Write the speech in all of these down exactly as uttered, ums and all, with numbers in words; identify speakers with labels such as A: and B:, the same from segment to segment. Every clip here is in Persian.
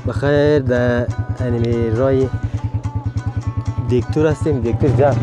A: بخیر در انیمی رای دیکتور هستیم. دیکتور جان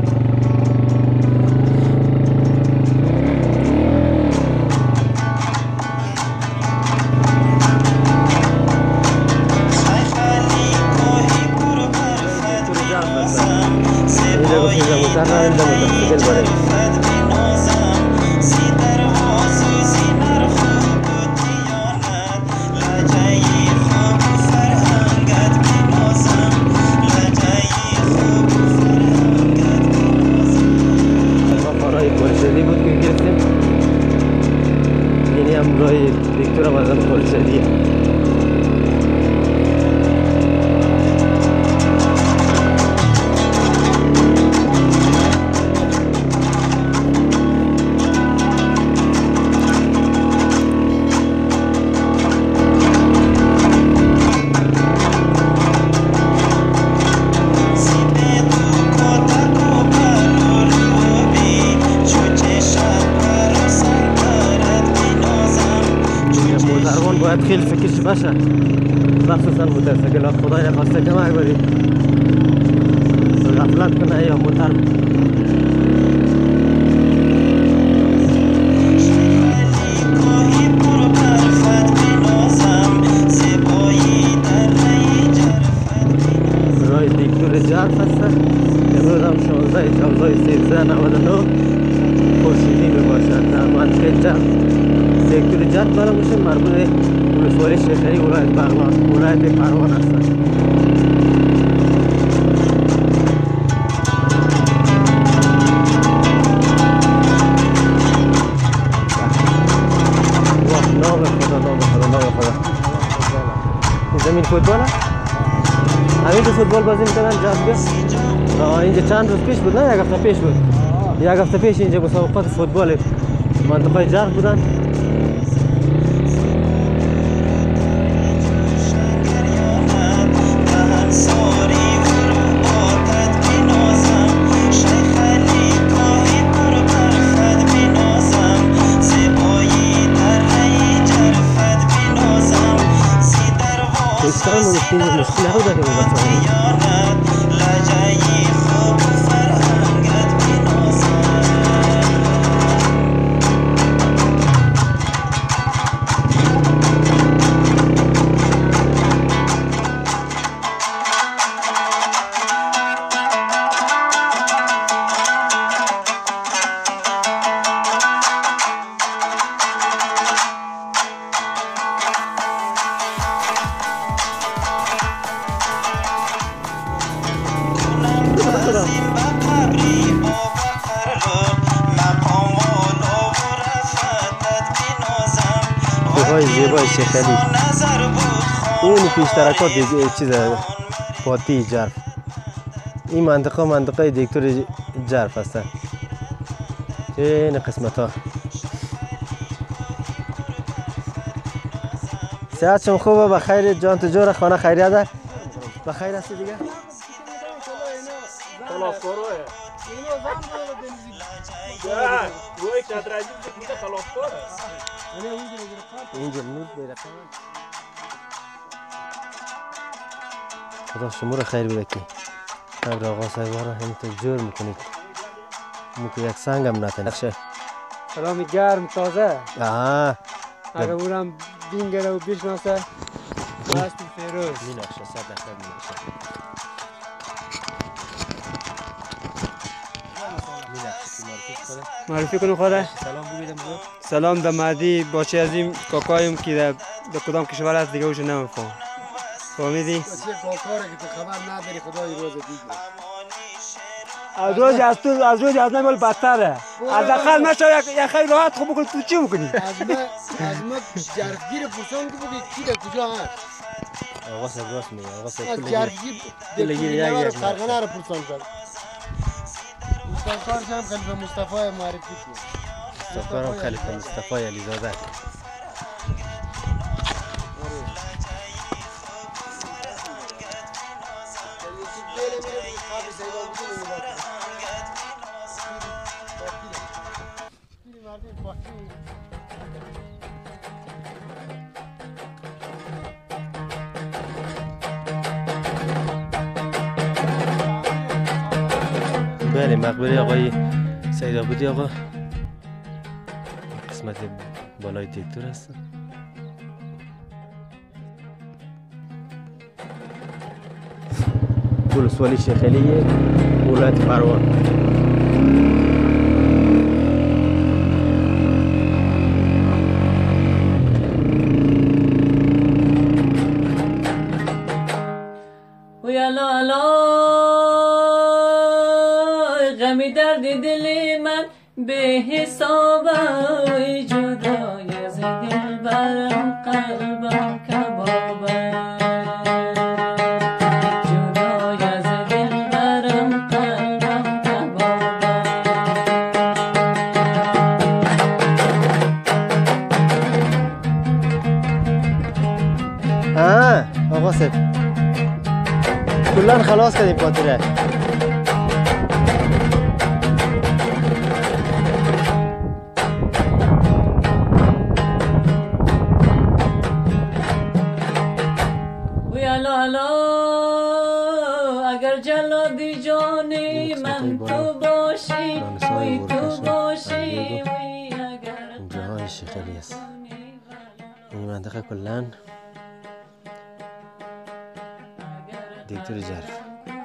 A: باید خیلی فکرش باشه، مخصوصا موتورسیکلات. خدای نخواسته کمک برید غفلت کنه یا موتور رای دیکتور جرف هسته. امروز هم شانزده جوزای سیزده نود و نه خورشیدی میباشد. در منطقه جرف دیکتور جرف برای میشه مربوط ولسوالی شیخری ولایت بغلان ولایت پروان هستند. نام خدا نام خدا نام خدا. این زمین فوتبال هست؟ همین تو فوتبال بازی میکنن جذبه؟ اینجا چند روز پیش بود نه؟ یک هفته پیش بود. یک هفته پیش اینجا مسابقات فوتبال منطقه جرف بودن. مشكلة مشكلة هو ده زیبای شیخلی. این پیشترکات دیگه چیز فاتی جرف. این منطقه منطقه دیکتور جرف هستن. این قسمت ها. صحت شما خوبه؟ بخیر جان تو جور خانه خیریه ده؟ بخیر هستی دیگه؟ اینجا نور بیره خدا شما رو خیر بده که قبر آقا صاحبا رو همینطور جور میکنید. میکنید یک سنگ هم نتنید.
B: سلامی گرم تازه.
A: آه
B: اگه بورم بینگره و بیشناسه باستی فیروز
A: میناشه صد درصد میناشه.
B: معرفی کنم خوده؟
A: سلام بگیدم بزرگ.
B: سلام در مهدی باچه از این کاکایم که در کدام کشور هست دیگه اوش نمیفهم. فهمیدی؟
C: باچه کاکاره که تو خبر نداری خدای روز دیگه.
B: از روز از تو از روز از نمیال بدتره. از اقل مشا یک خیلی راحت خوب بکنی تو چی بکنی؟
C: از ما از ما جرفگیر پرسان که بگی کی در کجا هست؟
A: آقا صاحب راست میگه. آقا صاحب
C: از جرفگیر دلگیری رو فرغانه رو پرسان کرد. مصطفی هم خلیفه مصطفی معرفی کنه.
A: مصطفی هم خلیفه مصطفی علیزاده. بله مقبره آقای سید آبادی آقا قسمت بالای دیکتور هست. ولسوالی شیخ علیه ولایت پروان.
D: غمی درد دل من به حساب جدای از دل برم قلبم کبابه جدای از دل برم قلبم کبابه.
A: آه آقا سب کلن خلاص کردیم خاطره.
D: اگر جلادی جانی من تو باشی وی تو باشی وی اگر
A: اینجاهای شیخ علی است. این منطقه کلن دیکتور جرف.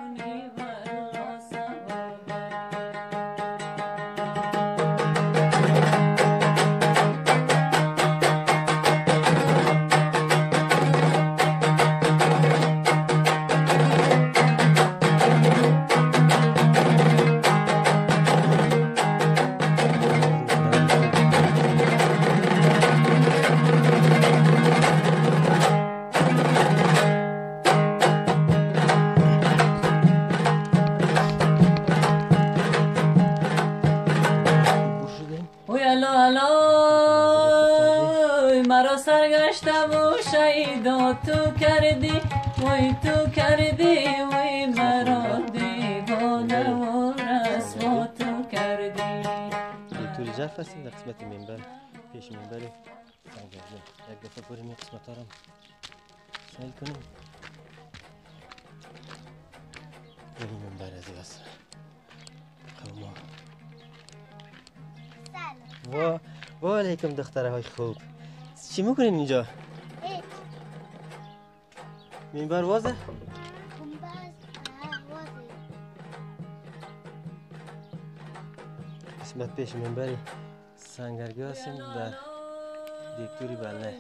D: مرا سرگشتم و شیدا تو کردی وی تو کردی وی مرا دیوانه و رسوا تو کردی.
A: دکتر جرف هستیم در قسمت منبر پیش منبر سنگرده. یک دفعه بریم این قسمت ها رو سیل کنیم. این منبر از این است قوما. وا وا علیکم دختره های خوب. چی میکنین اینجا؟
E: هیچ.
A: منبر وازه؟
E: منبر وازه.
A: قسمت پیش منبر سنگرگاه هستیم در دیکتوری بله.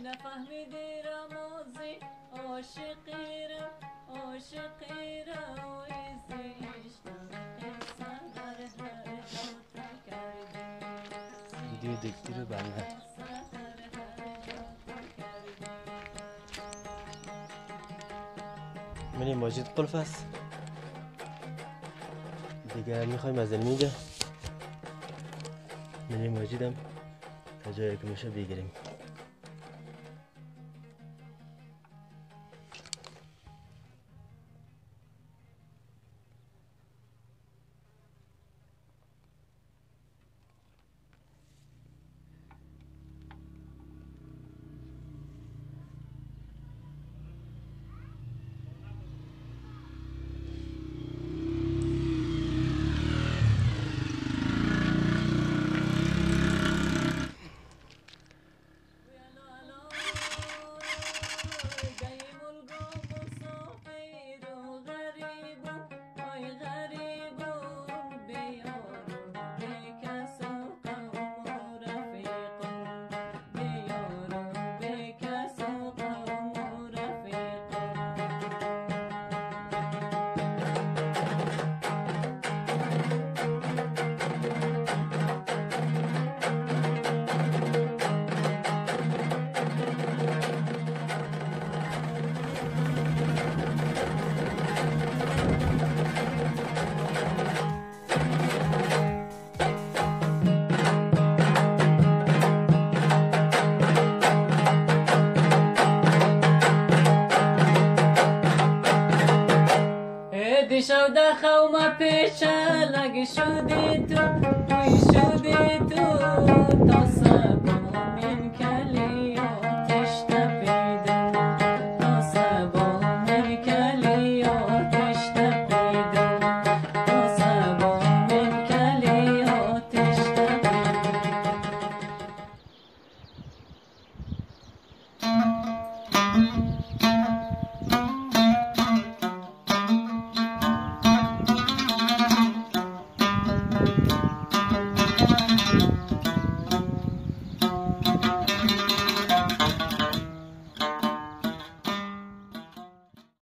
A: ویدیو دیکتوری بله. منی ماجد قلف است دیگه میخوایم از اینجا منی ماجدم تا جایی که میشه بگیریم.
D: شو دخوما پیچه لگی شدی تو توی شدی تو تا سبا من کلی